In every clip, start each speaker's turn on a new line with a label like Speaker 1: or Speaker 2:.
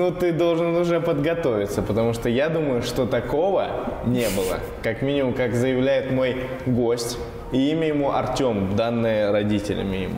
Speaker 1: Ну, ты должен уже подготовиться, потому что я думаю, что такого не было. Как минимум, как заявляет мой гость. И имя ему Артем, данное родителями ему.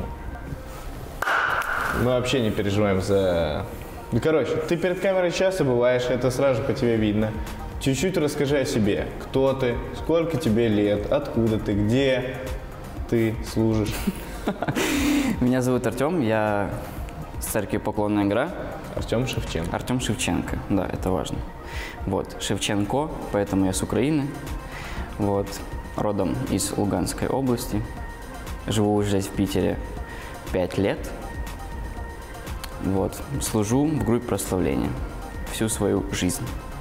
Speaker 1: Мы вообще не переживаем за... Ну, короче, ты перед камерой часто бываешь, это сразу по тебе видно. Чуть-чуть расскажи о себе. Кто ты, сколько тебе лет, откуда ты, где ты служишь.
Speaker 2: Меня зовут Артем, я с церкви Поклонная Гора.
Speaker 1: Артем Шевченко.
Speaker 2: Артем Шевченко, да, это важно. Вот, Шевченко, поэтому я с Украины. Вот, родом из Луганской области. Живу здесь, в Питере, 5 лет. Вот, служу в группе прославления всю свою жизнь.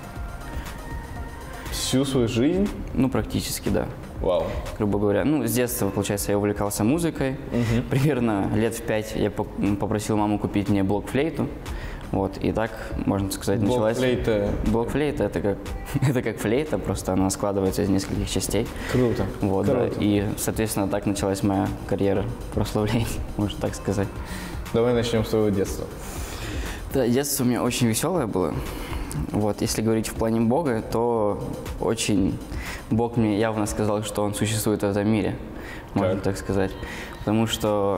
Speaker 1: Всю свою жизнь?
Speaker 2: Ну, практически, да.
Speaker 1: Вау.
Speaker 2: Грубо говоря. Ну, с детства, получается, я увлекался музыкой. Примерно лет в 5 я попросил маму купить мне блокфлейту. Вот, и так, можно сказать, началась...
Speaker 1: Блокфлейта?
Speaker 2: Блокфлейта – это как флейта, просто она складывается из нескольких частей.
Speaker 1: Круто.
Speaker 2: Вот,
Speaker 1: Круто.
Speaker 2: да. И, соответственно, так началась моя карьера прославления, можно так сказать.
Speaker 1: Давай начнем с твоего детства.
Speaker 2: Да, детство у меня очень веселое было. Вот, если говорить в плане Бога, то очень Бог мне явно сказал, что Он существует в этом мире, можно так сказать. Потому что,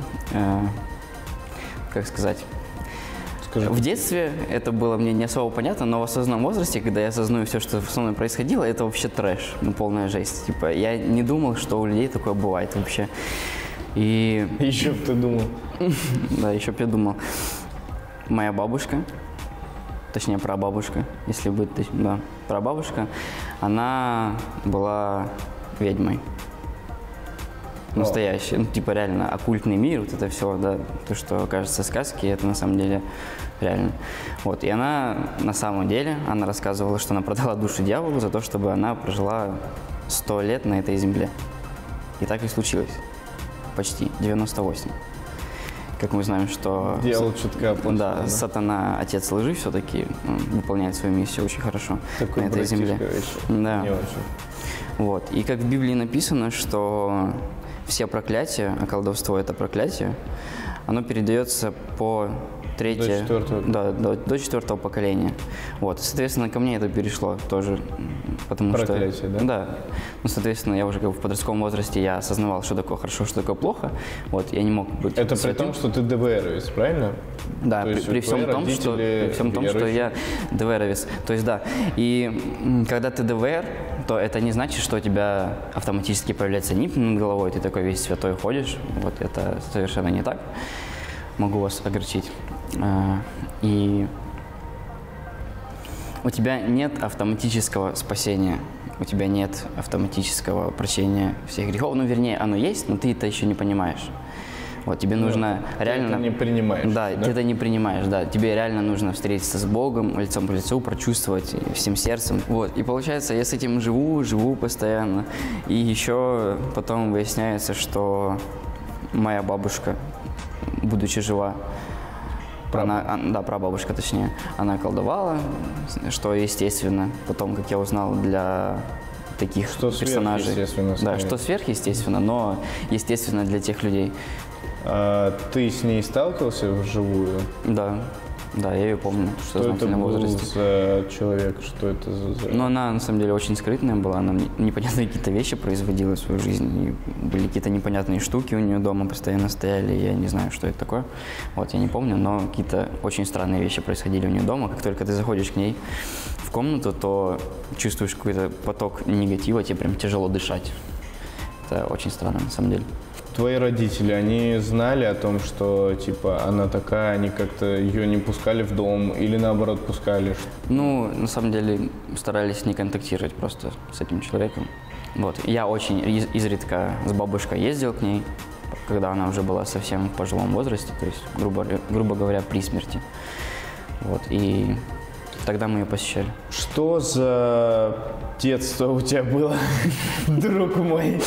Speaker 2: как сказать,
Speaker 1: Скажи.
Speaker 2: в детстве это было мне не особо понятно, но в осознанном возрасте, когда я осознаю все, что со мной происходило, это вообще трэш, ну, полная жесть. Типа, я не думал, что у людей такое бывает вообще. И...
Speaker 1: Еще бы ты думал.
Speaker 2: Да, еще бы я думал. Моя бабушка, точнее прабабушка, если быть, да, прабабушка, она была ведьмой. Настоящий, ну, типа реально оккультный мир, вот это все, да, то, что кажется сказки, это на самом деле реально. Вот, и она на самом деле, она рассказывала, что она продала душу дьяволу за то, чтобы она прожила 100 лет на этой земле. И так и случилось. Почти, 98. Как мы знаем, что...
Speaker 1: Дьявол чутка опознан,
Speaker 2: да, сатана, отец лжи, все-таки выполняет свою миссию очень хорошо
Speaker 1: такой
Speaker 2: на этой земле. Да.
Speaker 1: Не очень.
Speaker 2: Вот. И как в Библии написано, что все проклятия, а колдовство – это проклятие, оно передается по третье, до четвертого поколения. Вот. Соответственно, ко мне это перешло тоже, потому
Speaker 1: проклятие,
Speaker 2: что…
Speaker 1: да?
Speaker 2: Да. Ну, соответственно, я уже как бы в подростковом возрасте я осознавал, что такое хорошо, что такое плохо. Вот. Я не мог быть…
Speaker 1: Это при том, что ты ДВРовец, правильно?
Speaker 2: Да, при всем том, что я ДВРовец. То есть, да. И когда ты ДВР, то это не значит, что у тебя автоматически появляется нип над головой, ты такой весь святой ходишь. Вот это совершенно не так. Могу вас огорчить. И у тебя нет автоматического спасения, у тебя нет автоматического прощения всех грехов. Ну, вернее, оно есть, но ты это еще не понимаешь. Вот, тебе нужно реально…
Speaker 1: Ты это не принимаешь.
Speaker 2: Да, ты это не принимаешь, да. Тебе реально нужно встретиться с Богом, лицом к лицу, прочувствовать всем сердцем. Вот, и получается, я с этим живу постоянно. И еще потом выясняется, что моя бабушка, будучи жива, прабабушка точнее, она колдовала, что естественно, потом, как я узнал, для таких
Speaker 1: что
Speaker 2: персонажей.
Speaker 1: Сверхъестественно,
Speaker 2: да, что сверхъестественно, но естественно для тех людей.
Speaker 1: А ты с ней сталкивался вживую?
Speaker 2: Да, я ее помню, в сознательном возрасте.
Speaker 1: Что это был за человек, что это за…
Speaker 2: Но она, на самом деле, очень скрытная была, она непонятные какие-то вещи производила в свою жизнь, и были какие-то непонятные штуки у нее дома постоянно стояли, я не знаю, что это такое, вот, я не помню, но какие-то очень странные вещи происходили у нее дома. Как только ты заходишь к ней в комнату, то чувствуешь какой-то поток негатива, тебе прям тяжело дышать. Это очень странно, на самом деле.
Speaker 1: Твои родители, они знали о том, что, типа, она такая, они как-то ее не пускали в дом или, наоборот, пускали?
Speaker 2: Ну, на самом деле, старались не контактировать просто с этим человеком. Вот. Я очень изредка с бабушкой ездил к ней, когда она уже была совсем в пожилом возрасте, то есть, грубо говоря, при смерти. Вот. И тогда мы ее посещали.
Speaker 1: Что за детство у тебя было, друг мой?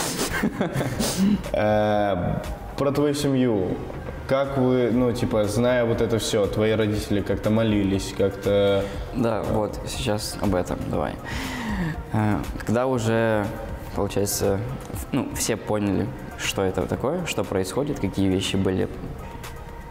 Speaker 1: Про твою семью. Как вы, ну, типа, зная вот это все, твои родители как-то молились, как-то…
Speaker 2: Да, вот, сейчас об этом давай. Когда уже, получается, ну, все поняли, что это такое, что происходит, какие вещи были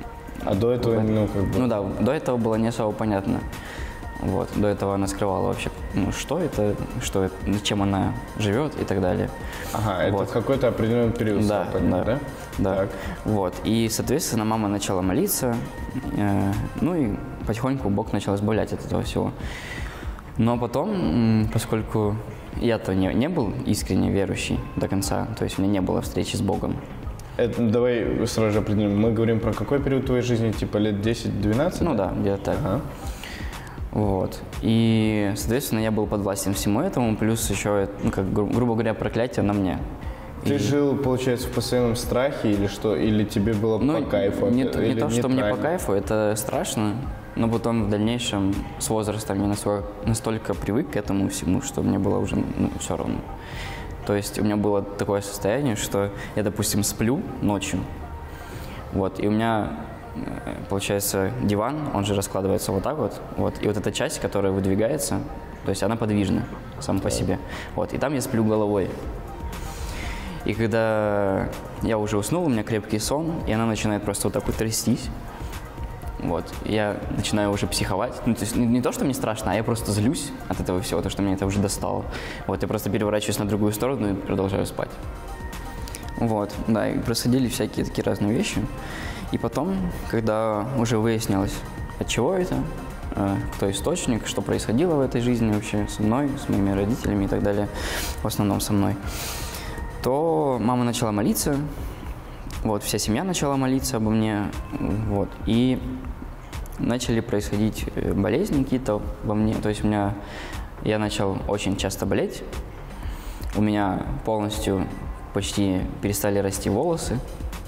Speaker 1: А до этого, ну, как бы...
Speaker 2: Ну да, до этого было не особо понятно. Вот, до этого она скрывала вообще, ну, что это, чем она живет и так далее.
Speaker 1: Ага, это
Speaker 2: вот.
Speaker 1: в какой-то определенный период стало понятно, да?
Speaker 2: Да.
Speaker 1: Так.
Speaker 2: Вот, и, соответственно, мама начала молиться, ну и потихоньку Бог начал избавлять от этого всего. Но потом, поскольку я-то не был искренне верующий до конца, то есть у меня не было встречи с Богом.
Speaker 1: Это, давай сразу же определим, мы говорим про какой период твоей жизни, типа лет 10-12?
Speaker 2: Ну да, где-то так.
Speaker 1: Ага.
Speaker 2: Вот. И, соответственно, я был подвластен всему этому, плюс еще, ну, как, грубо говоря, проклятие на мне.
Speaker 1: Ты жил, получается, в постоянном страхе или что? Или тебе было по кайфу?
Speaker 2: Не то, что мне по кайфу, это страшно, но потом в дальнейшем с возрастом я настолько привык к этому всему, что мне было уже все равно. То есть у меня было такое состояние, что я, допустим, сплю ночью, вот, и у меня, получается, диван, он же раскладывается вот так вот, и вот эта часть, которая выдвигается, то есть она подвижна сама по себе, вот, и там я сплю головой. И когда я уже уснул, у меня крепкий сон, и она начинает просто вот так вот трястись. Вот, я начинаю уже психовать. Ну, то есть не то, что мне страшно, а я просто злюсь от этого всего, то, что меня это уже достало. Вот, я просто переворачиваюсь на другую сторону и продолжаю спать. Вот, да, и происходили всякие такие разные вещи. И потом, когда уже выяснилось, от чего это, кто источник, что происходило в этой жизни вообще со мной, с моими родителями и так далее, в основном со мной, то мама начала молиться, вот, вся семья начала молиться обо мне, вот, и начали происходить болезни какие-то во мне, то есть я начал очень часто болеть, у меня полностью почти перестали расти волосы,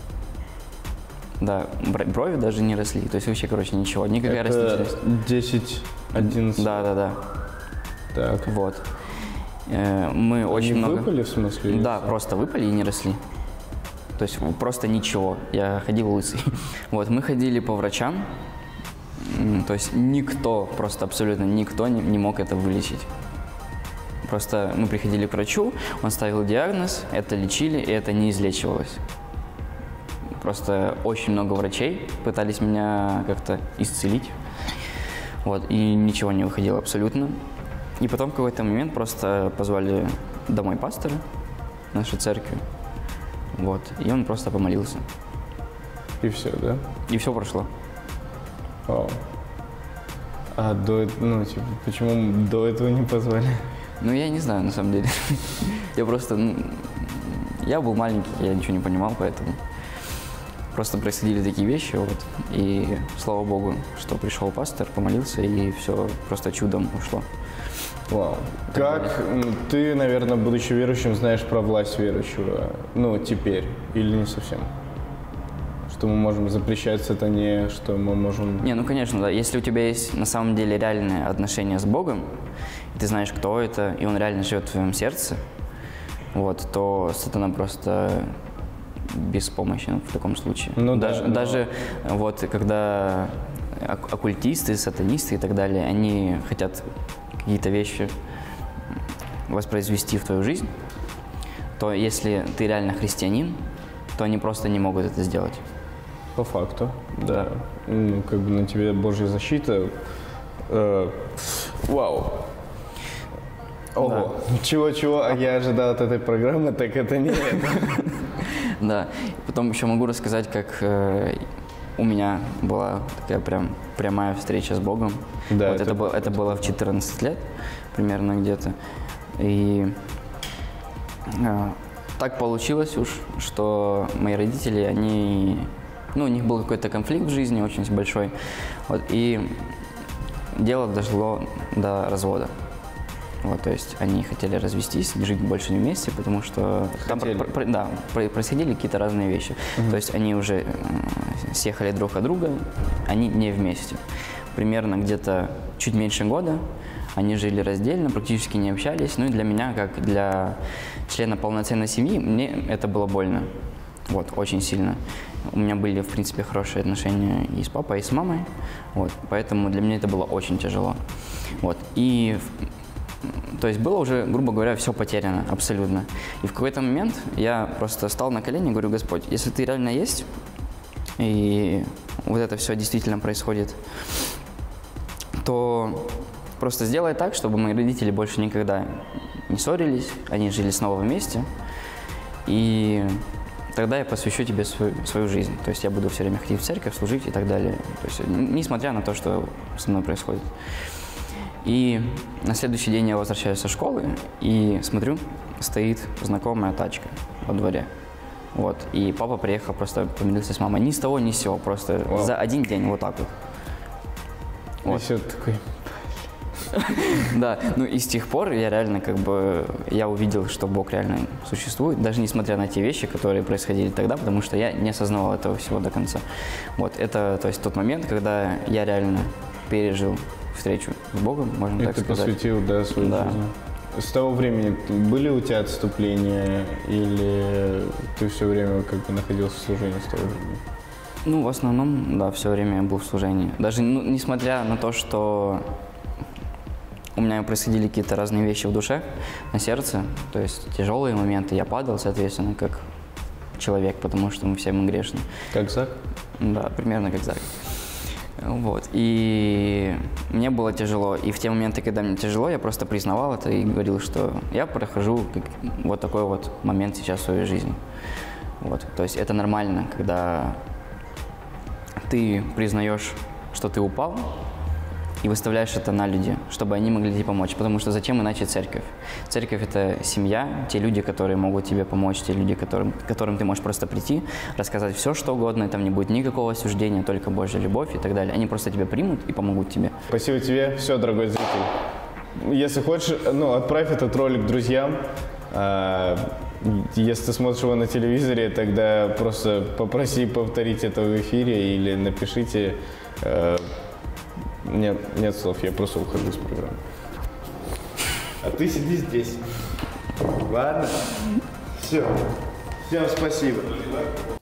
Speaker 2: да, брови даже не росли, то есть вообще, короче, ничего, никакая растительность.
Speaker 1: 10-11?
Speaker 2: Да.
Speaker 1: Так.
Speaker 2: Вот. Мы очень много...
Speaker 1: выпали, в смысле?
Speaker 2: Да, просто выпали и не росли. То есть просто ничего. Я ходил лысый. Вот, мы ходили по врачам. То есть никто, просто абсолютно никто не мог это вылечить. Просто мы приходили к врачу, он ставил диагноз, это лечили, и это не излечивалось. Просто очень много врачей пытались меня как-то исцелить. Вот, и ничего не выходило абсолютно. И потом в какой-то момент просто позвали домой пастора нашей церкви, вот, и он просто помолился.
Speaker 1: И все, да?
Speaker 2: И все прошло.
Speaker 1: Вау. А почему до этого не позвали?
Speaker 2: Ну, я не знаю, на самом деле. Я просто, я был маленький, я ничего не понимал, поэтому просто происходили такие вещи, вот, и слава Богу, что пришел пастор, помолился, и все просто чудом ушло.
Speaker 1: Вау. Как ты, наверное, будучи верующим, знаешь про власть верующего, теперь, или не совсем? Что мы можем запрещать сатане, что мы можем...
Speaker 2: Не, конечно, да. Если у тебя есть на самом деле реальные отношения с Богом, и ты знаешь, кто это, и он реально живет в твоем сердце, вот, то сатана просто беспомощен в таком случае. Даже вот когда оккультисты, сатанисты и так далее, они хотят какие-то вещи воспроизвести в твою жизнь, то если ты реально христианин, то они просто не могут это сделать.
Speaker 1: По факту, да. Как бы на тебе Божья защита. Вау. Ого. Да. Чего-чего, а я ожидал от этой программы, так это не это.
Speaker 2: Да. Потом еще могу рассказать, как у меня была такая прям прямая встреча с Богом. Да, вот это было в 14 лет, примерно где-то. И так получилось уж, что мои родители, у них был какой-то конфликт в жизни очень большой. Вот, и дело дошло до развода. Вот, то есть они хотели развестись, жить больше не вместе, потому что там происходили какие-то разные вещи. То есть они уже съехали друг от друга, они не вместе. Примерно где-то чуть меньше года они жили раздельно, практически не общались. Ну и для меня, как для члена полноценной семьи, мне это было больно. Вот, очень сильно. У меня были, в принципе, хорошие отношения и с папой, и с мамой. Вот, поэтому для меня это было очень тяжело. Вот, и... То есть было уже, грубо говоря, все потеряно абсолютно. И в какой-то момент я просто стал на колени и говорю: Господь, если ты реально есть, и вот это все действительно происходит, то просто сделай так, чтобы мои родители больше никогда не ссорились, они жили снова вместе, и тогда я посвящу тебе свою жизнь. То есть я буду все время ходить в церковь, служить и так далее. То есть, несмотря на то, что со мной происходит. И на следующий день я возвращаюсь со школы и смотрю, стоит знакомая тачка во дворе. Вот. И папа приехал, просто помирился с мамой. Ни с того, ни с сего. Просто за один день вот так вот.
Speaker 1: Вот. И все такой...
Speaker 2: Да, ну и с тех пор я реально я увидел, что Бог реально существует, даже несмотря на те вещи, которые происходили тогда, потому что я не осознавал этого всего до конца. Вот, это, то есть, тот момент, когда я реально пережил встречу с Богом, можно так сказать.
Speaker 1: И ты посвятил, да, свою жизнь. С того времени были у тебя отступления, или ты все время находился в служении с того времени?
Speaker 2: Ну, в основном, да, все время я был в служении. Даже, несмотря на то, что у меня происходили какие-то разные вещи в душе, на сердце, то есть тяжелые моменты, я падал, соответственно, как человек, потому что мы все грешны.
Speaker 1: Как Зак?
Speaker 2: Да, примерно как Зак. Вот, и мне было тяжело, и в те моменты, когда мне тяжело, я просто признавал это и говорил, что я прохожу вот такой вот момент сейчас в своей жизни. Вот, то есть это нормально, когда ты признаешь, что ты упал, и выставляешь это на людей, чтобы они могли тебе помочь. Потому что зачем иначе церковь? Церковь – это семья, те люди, которые могут тебе помочь, те люди, к которым ты можешь просто прийти, рассказать все, что угодно, и там не будет никакого осуждения, только Божья любовь и так далее. Они просто тебя примут и помогут тебе.
Speaker 1: Спасибо тебе. Все, дорогой зритель. Если хочешь, отправь этот ролик друзьям. Если ты смотришь его на телевизоре, тогда просто попроси повторить это в эфире или напишите... Нет слов, я просто ухожу с программы. А ты сиди здесь. Ладно? Все. Всем спасибо.